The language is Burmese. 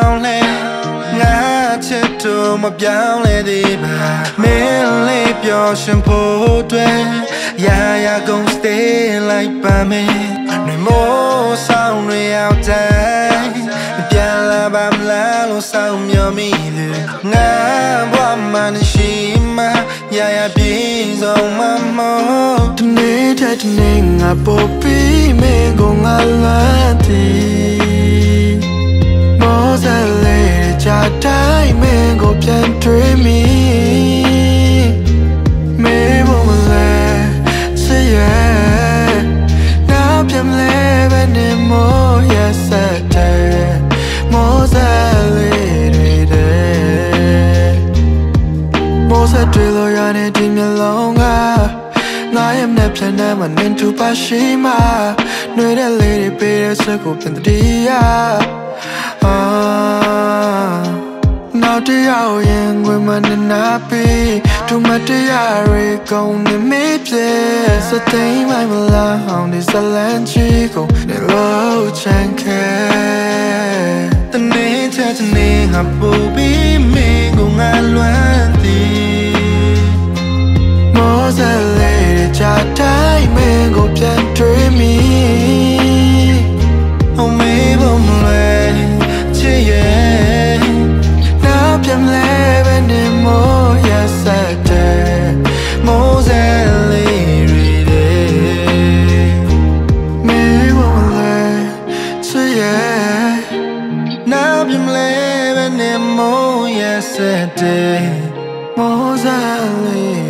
င်းလဲငါချစ်တို့မပြောင်းလဲသေးပါမင်းလေးပျော်ရွှင်ဖို့အတွက်ရာရာကုန် stay လိုက်ပါမယ်နှမိုးဆောင်တွေရောက်တိုင်းပြန်လာပါမလားလို့စောင့်မျှော်မိတယ်ငါဘဝမှာရှိမှရာရာပြေဆုံးမမောတနေ့တဲ့တနေ့ငါပို့ပြီးမင်းကိုငါလမ်းသည်မောစလေးကြတိုင်းမင်းကိုပြန်တွေ့မိမေဘုံလဲစေရနာပြန်လဲပဲနေမောရစတဲ့မောစလေးတွေတဲ့မောစတွေလိုရတဲ့မျက်လုံးကငါရဲ့မျက်ဖြာနဲ့မနှင်ထူပါရှိမှနှွေတဲ့လေးတွေပေးတဲ့ဆွဲကိုပြန်တည်းရနောက်တရားရင်ဝင်မနာပြီးသူမတရားရေကုန်နေမေးပြေစသိမ်းမိုင်မလားဟောင်းဒီဇလန်ချီကိုနေလို့ချန်ခဲတနေ့ချက်တနေ့ငါပူပြီးမင်းကိုငါလွမ်းသည်မောစလေးကြတိုင်းမင်းကိုပြန်တွေ့မိ哦没不来只也那边来呗你莫也舍得莫在里里的没不来只也那边来呗你莫也舍得莫在里